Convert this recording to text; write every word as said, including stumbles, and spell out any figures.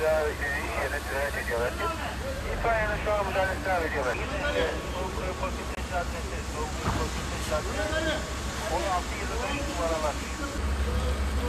hala iş yerine tünel çekiyorlar. İtfaiyenin şu an müdahalesine devam ediyorlar. Soğuk kuyu polis teşkilatı, soğuk kuyu polis teşkilatı on altı yirmi beş numaralar.